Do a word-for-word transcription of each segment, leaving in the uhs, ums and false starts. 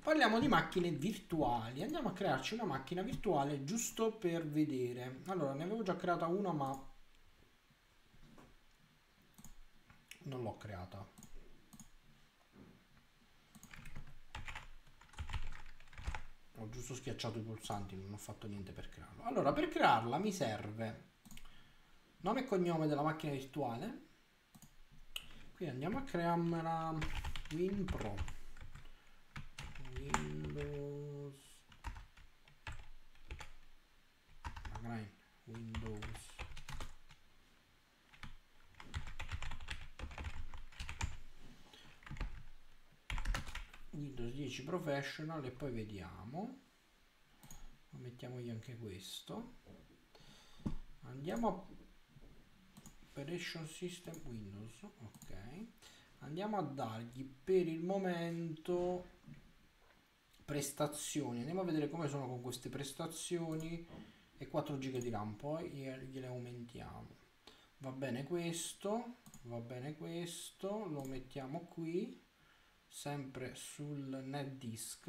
Parliamo di macchine virtuali. Andiamo a crearci una macchina virtuale giusto per vedere. Allora, ne avevo già creata una, ma non l'ho creata. Ho giusto schiacciato i pulsanti, non ho fatto niente per crearlo. Allora, per crearla mi serve nome e cognome della macchina virtuale. Qui andiamo a crearmela WinPro. Windows. Magari Windows. Windows dieci Professional e poi vediamo. Mettiamogli anche questo. Andiamo a Operation System Windows. Ok. Andiamo a dargli per il momento prestazioni. Andiamo a vedere come sono con queste prestazioni e quattro giga di RAM. Poi gliele aumentiamo. Va bene questo. Va bene questo. Lo mettiamo qui. Sempre sul NetDisk.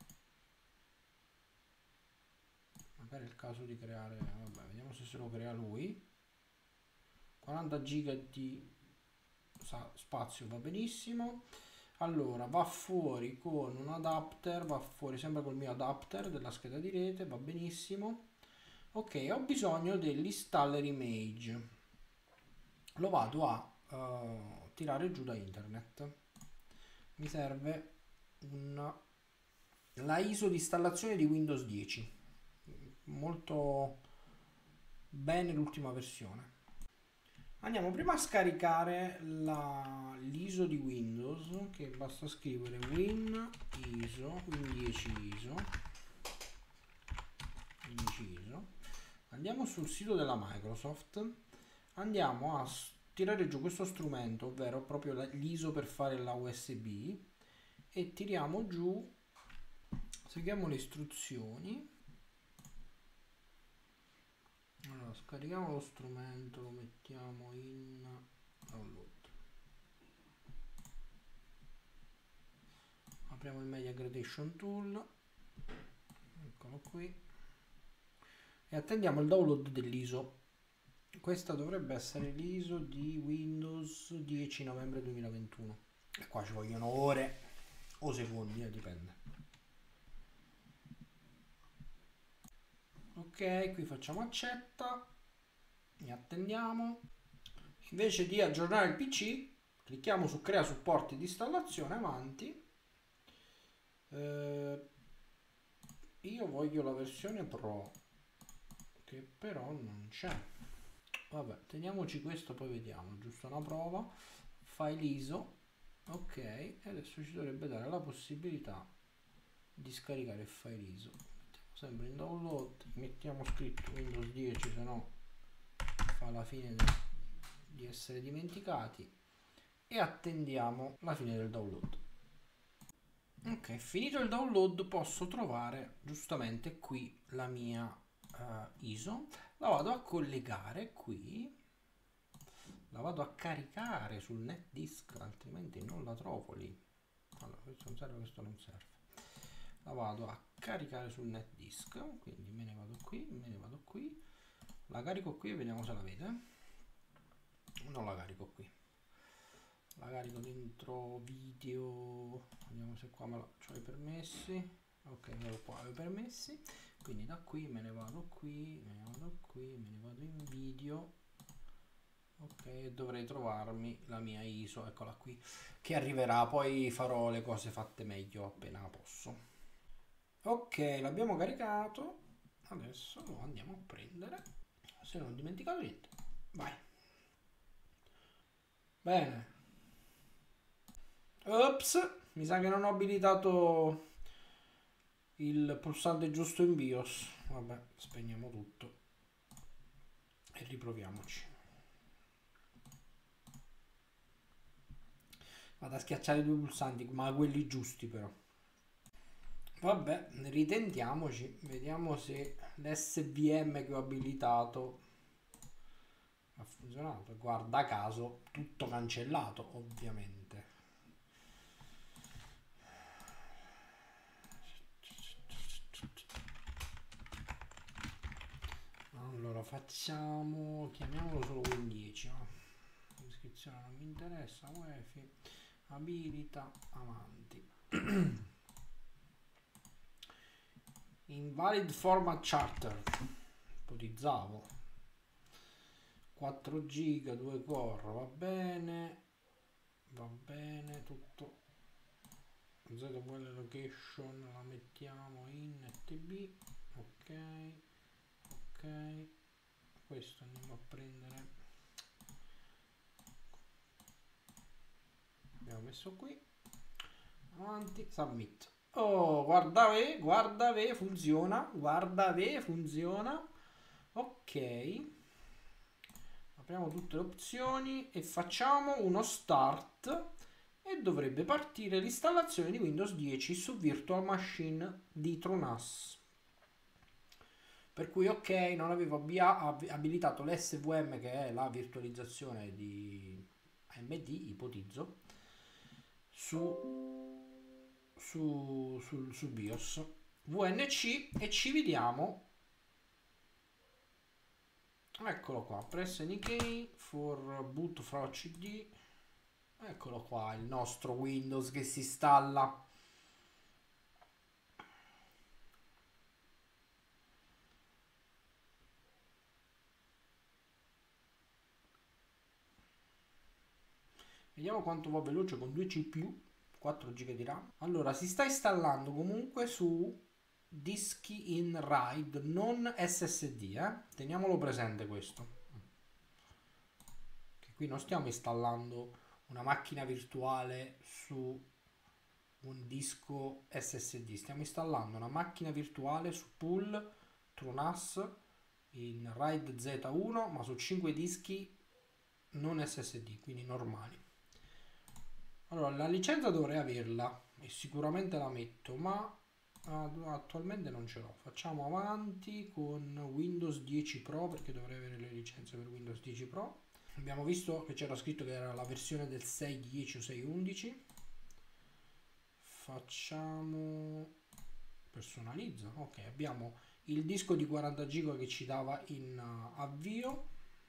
Magari è il caso di creare, vabbè, vediamo se se lo crea lui. quaranta giga di spazio va benissimo. Allora va fuori con un adapter, va fuori sempre col mio adapter della scheda di rete, va benissimo. Ok, ho bisogno dell'installer image. Lo vado a uh, tirare giù da internet. Mi serve una, la I S O di installazione di Windows dieci. Molto bene l'ultima versione. Andiamo prima a scaricare l'I S O di Windows, che basta scrivere win ISO, win dieci ISO, dieci ISO. Andiamo sul sito della Microsoft, andiamo a tirare giù questo strumento, ovvero proprio l'I S O per fare la U S B, e tiriamo giù, seguiamo le istruzioni. Allora, scarichiamo lo strumento, lo mettiamo in download. Apriamo il Media Gradation Tool, eccolo qui, e attendiamo il download dell'I S O. Questa dovrebbe essere l'I S O di Windows dieci novembre duemilaventuno. E qua ci vogliono ore o secondi, eh, dipende. Ok, qui facciamo accetta e attendiamo. Invece di aggiornare il P C, clicchiamo su crea supporti di installazione, avanti. Eh, io voglio la versione Pro, che però non c'è. Vabbè, teniamoci questo, poi vediamo, giusto una prova. File I S O, ok, e adesso ci dovrebbe dare la possibilità di scaricare il file I S O. Sempre in download, mettiamo scritto Windows dieci, se no fa la fine di essere dimenticati, e attendiamo la fine del download. Ok, finito il download posso trovare giustamente qui la mia uh, I S O, la vado a collegare qui, la vado a caricare sul NetDisk, altrimenti non la trovo lì. Allora, questo non serve, questo non serve. La vado a caricare sul NetDisk, quindi me ne vado qui, me ne vado qui, la carico qui e vediamo se la vede. Non la carico qui, la carico dentro video, vediamo se qua me la c'ho i permessi. Ok, ero qua i permessi, quindi da qui me ne vado qui, me ne vado qui, me ne vado in video. Ok, dovrei trovarmi la mia I S O, eccola qui, che arriverà, poi farò le cose fatte meglio appena posso. Ok, l'abbiamo caricato, adesso lo andiamo a prendere, se non ho dimenticato niente. Vai. Bene. Ops, mi sa che non ho abilitato il pulsante giusto in BIOS. Vabbè, spegniamo tutto e riproviamoci. Vado a schiacciare due pulsanti, ma quelli giusti però. Vabbè, ritentiamoci, vediamo se l'S V M che ho abilitato ha funzionato. Guarda caso, tutto cancellato, ovviamente. Allora facciamo, chiamiamolo solo Win dieci, no? Iscrizione non mi interessa, wifi, abilita, avanti. Invalid format charter, ipotizzavo. quattro giga, due core, va bene, va bene, tutto. Z W L location la mettiamo in T B, ok, ok, questo andiamo a prendere, abbiamo messo qui, avanti, submit. Oh, guarda ve, guarda ve, funziona, guarda ve, funziona, ok. Apriamo tutte le opzioni e facciamo uno start e dovrebbe partire l'installazione di Windows dieci su Virtual Machine di TrueNAS. Per cui ok, non avevo abilitato l'S V M, che è la virtualizzazione di A M D, ipotizzo, su, su, sul, sul BIOS. V N C e ci vediamo. Eccolo qua, press N K for boot from C D. Eccolo qua, il nostro Windows che si installa. Vediamo quanto va veloce con due C P U, quattro giga di RAM. Allora, si sta installando comunque su dischi in RAID, non S S D, eh? Teniamolo presente questo. Che qui non stiamo installando una macchina virtuale su un disco S S D, stiamo installando una macchina virtuale su pool TrueNAS in RAID Z uno, ma su cinque dischi non S S D, quindi normali. Allora, la licenza dovrei averla e sicuramente la metto, ma attualmente non ce l'ho. Facciamo avanti con Windows dieci Pro, perché dovrei avere le licenze per Windows dieci Pro. Abbiamo visto che c'era scritto che era la versione del sei punto dieci o sei punto undici. Facciamo personalizza. Ok, abbiamo il disco di quaranta giga che ci dava in uh, avvio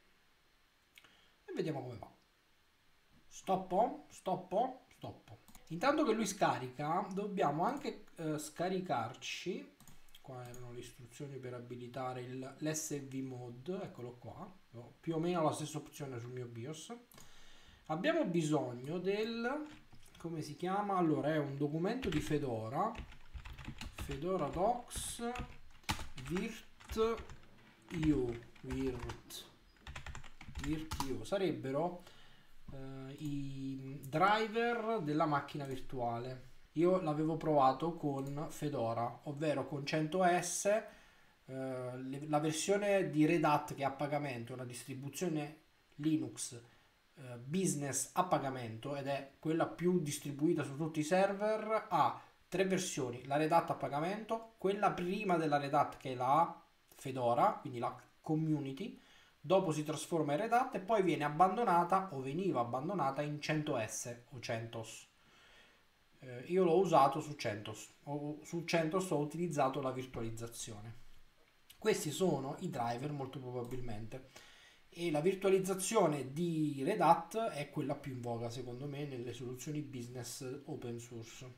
e vediamo come va. Stop, stop, stop. Intanto che lui scarica, dobbiamo anche uh, scaricarci. Qua erano le istruzioni per abilitare l'S V mode, eccolo qua, ho più o meno la stessa opzione sul mio BIOS. Abbiamo bisogno del, come si chiama? Allora, è un documento di Fedora, Fedora Docs virt io, virt, virt io, sarebbero uh, i driver della macchina virtuale. Io l'avevo provato con Fedora, ovvero con cento S, eh, la versione di Red Hat che è a pagamento, una distribuzione Linux eh, business a pagamento ed è quella più distribuita su tutti i server, ha tre versioni: la Red Hat a pagamento, quella prima della Red Hat che è la Fedora, quindi la community, dopo si trasforma in Red Hat e poi viene abbandonata o veniva abbandonata in cento S o CentOS. Eh, io l'ho usato su CentOS, o su CentOS ho utilizzato la virtualizzazione. Questi sono i driver molto probabilmente, e la virtualizzazione di Red Hat è quella più in voga secondo me nelle soluzioni business open source.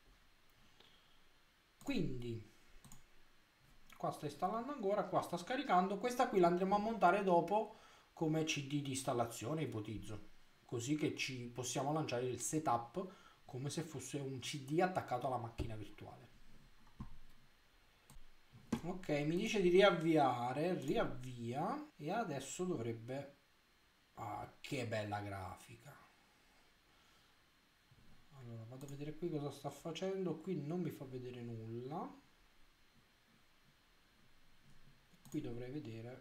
Quindi qua sta installando ancora, qua sta scaricando, questa qui la andremo a montare dopo come C D di installazione, ipotizzo, così che ci possiamo lanciare il setup come se fosse un C D attaccato alla macchina virtuale. Ok, mi dice di riavviare, riavvia e adesso dovrebbe... Ah, che bella grafica! Allora, vado a vedere qui cosa sta facendo, qui non mi fa vedere nulla. Qui dovrei vedere...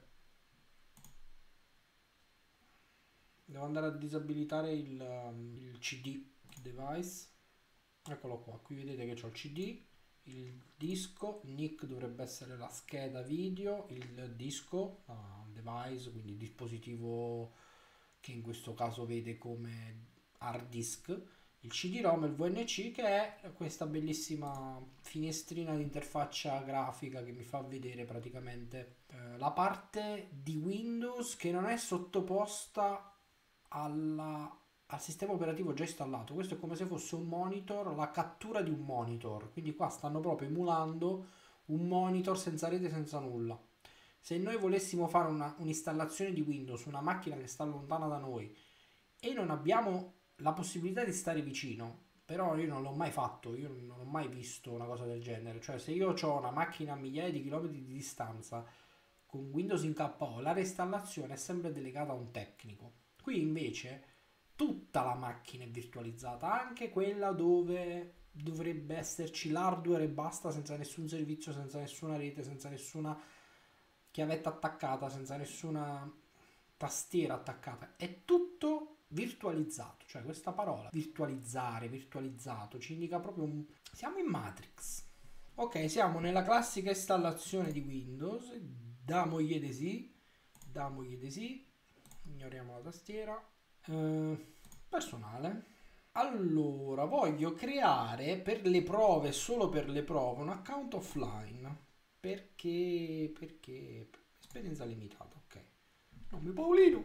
Devo andare a disabilitare il, um, il C D device. Eccolo qua, qui vedete che ho il C D, il disco, N I C dovrebbe essere la scheda video, il disco, uh, device, quindi il dispositivo che in questo caso vede come hard disk, il C D-ROM, il V N C, che è questa bellissima finestrina di interfaccia grafica che mi fa vedere praticamente eh, la parte di Windows che non è sottoposta alla, al sistema operativo già installato. Questo è come se fosse un monitor, la cattura di un monitor. Quindi qua stanno proprio emulando un monitor senza rete, senza nulla. Se noi volessimo fare una, un'installazione di Windows su una macchina che sta lontana da noi e non abbiamo la possibilità di stare vicino, però io non l'ho mai fatto, io non ho mai visto una cosa del genere. Cioè, se io ho una macchina a migliaia di chilometri di distanza con Windows in K O, la reinstallazione è sempre delegata a un tecnico. Qui invece tutta la macchina è virtualizzata, anche quella dove dovrebbe esserci l'hardware e basta, senza nessun servizio, senza nessuna rete, senza nessuna chiavetta attaccata, senza nessuna tastiera attaccata. È tutto virtualizzato. Cioè, questa parola virtualizzare, virtualizzato ci indica proprio un... siamo in Matrix. Ok, siamo nella classica installazione di Windows. Damogli di sì, damogli di sì, ignoriamo la tastiera. Eh, personale. Allora, voglio creare per le prove, solo per le prove, un account offline. Perché, perché, esperienza limitata, ok. Nome Paolino.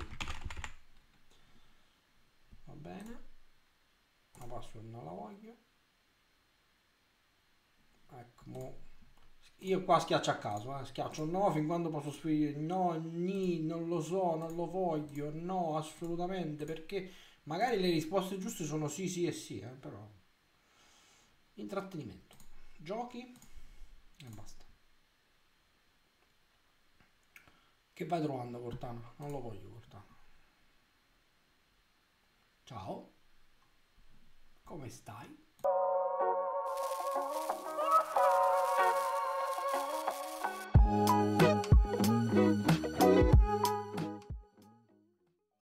Va bene. La password non la voglio. Ecco, mo. Io qua schiaccio a caso, eh. Schiaccio no fin quando posso scrivere no, ni, non lo so, non lo voglio, no, assolutamente, perché magari le risposte giuste sono sì, sì e sì, eh, però. Intrattenimento. Giochi e basta. Che vai trovando, Cortana? Non lo voglio, Cortana. Ciao. Come stai?